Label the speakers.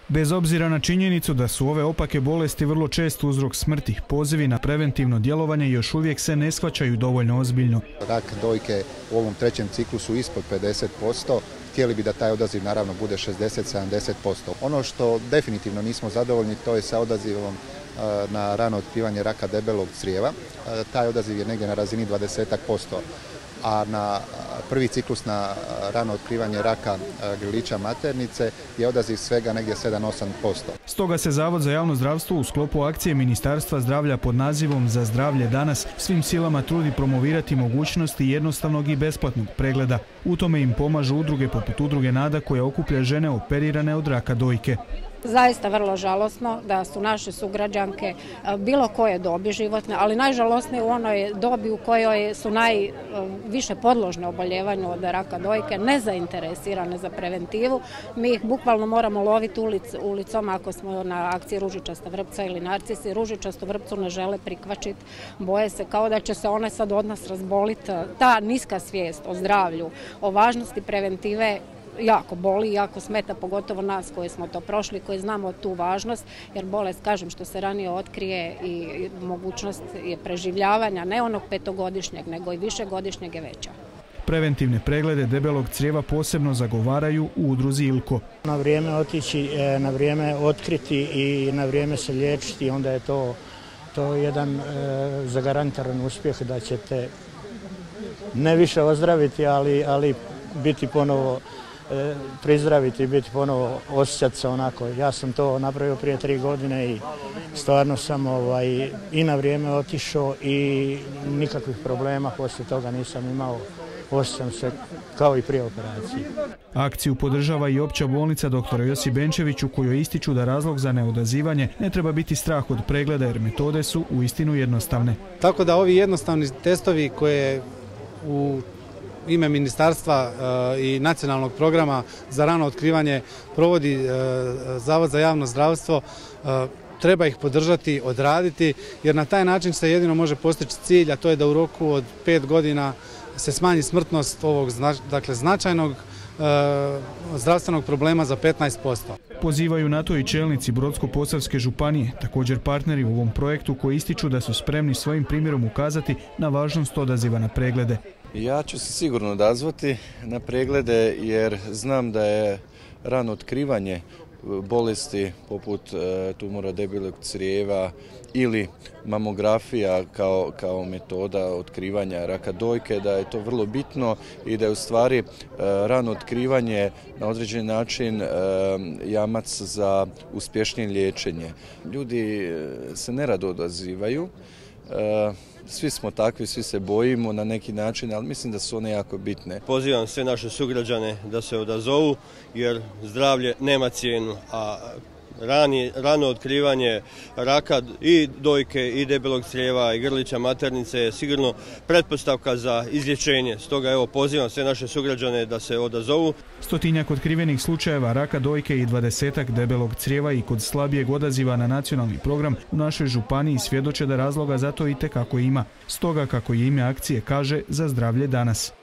Speaker 1: Bez obzira na činjenicu da su ove opake bolesti vrlo često uzrok smrti, pozivi na preventivno djelovanje još uvijek se ne shvaćaju dovoljno ozbiljno.
Speaker 2: Rak dojke u ovom trećem ciklusu ispod 50%, htjeli bi da taj odaziv naravno bude 60-70%. Ono što definitivno nismo zadovoljni, to je sa odazivom na rano otkrivanje raka debelog crijeva. Taj odaziv je negdje na razini 20%, a na prvi ciklus na rano otkrivanje raka grlića maternice je odaziv svega negdje 7-8%.
Speaker 1: Stoga se Zavod za javno zdravstvo u sklopu akcije Ministarstva zdravlja pod nazivom Za zdravlje danas svim silama trudi promovirati mogućnosti jednostavnog i besplatnog pregleda. U tome im pomažu udruge poput udruge Nada koja okuplja žene operirane od raka dojke.
Speaker 3: Zaista vrlo žalosno da su naše sugrađanke bilo koje dobi životne, ali najžalosnije u onoj dobi u kojoj su najviše podložne oboljevanju od raka dojke, nezainteresirane za preventivu. Mi ih bukvalno moramo loviti ulicom ako smo na akciji ružičasta vrpca ili narcisi. Ružičastu vrpcu ne žele prikvačiti, boje se kao da će se one sad od nas razboliti. Ta niska svijest o zdravlju, o važnosti preventive jako boli, jako smeta, pogotovo nas koji smo to prošli, koji znamo tu važnost, jer bolest, kažem, što se ranije otkrije i mogućnost je preživljavanja, ne onog 5-godišnjeg, nego i višegodišnjeg je veća.
Speaker 1: Preventivne preglede debelog crijeva posebno zagovaraju u udruzi ILKO.
Speaker 4: Na vrijeme otići, na vrijeme otkriti i na vrijeme se liječiti, onda je to jedan zagarantiran uspjeh da ćete ne više ozdraviti, ali biti ponovo prizdraviti i biti ponovo, osjećati se onako. Ja sam to napravio prije 3 godine i stvarno sam i na vrijeme otišao i nikakvih problema poslije toga nisam imao. Osjećam se kao i prije operacije.
Speaker 1: Akciju podržava i opća bolnica dr. Josip Benčević u kojoj ističu da razlog za neodazivanje ne treba biti strah od pregleda jer metode su uistinu jednostavne.
Speaker 5: Tako da ovi jednostavni testovi koje u ime Ministarstva i nacionalnog programa za rano otkrivanje provodi Zavod za javno zdravstvo, treba ih podržati, odraditi, jer na taj način se jedino može postići cilj, a to je da u roku od 5 godina se smanji smrtnost ovog značajnog zdravstvenog problema za 15%.
Speaker 1: Pozivaju na to i čelnici Brodsko-posavske županije, također partneri u ovom projektu koji ističu da su spremni svojim primjerom ukazati na važnost odaziva na preglede.
Speaker 6: Ja ću se sigurno odazvati na preglede jer znam da je rano otkrivanje bolesti poput tumora debelog crijeva ili mamografija kao metoda otkrivanja raka dojke, da je to vrlo bitno i da je u stvari rano otkrivanje na određeni način jamac za uspješnije liječenje. Ljudi se nerado odazivaju. Svi smo takvi, svi se bojimo na neki način, ali mislim da su one jako bitne.
Speaker 7: Pozivam sve naše sugrađane da se odazovu jer zdravlje nema cijenu, a rano otkrivanje raka i dojke i debelog crijeva i grlića maternice je sigurno pretpostavka za izlječenje. Stoga evo pozivam sve naše sugrađane da se odazovu.
Speaker 1: 100-tinjak otkrivenih slučajeva raka dojke i 20-ak debelog crijeva i kod slabijeg odaziva na nacionalni program u našoj županiji svjedoče da razloga za to itekako ima. Stoga, kako je ime akcije kaže, Za zdravlje danas.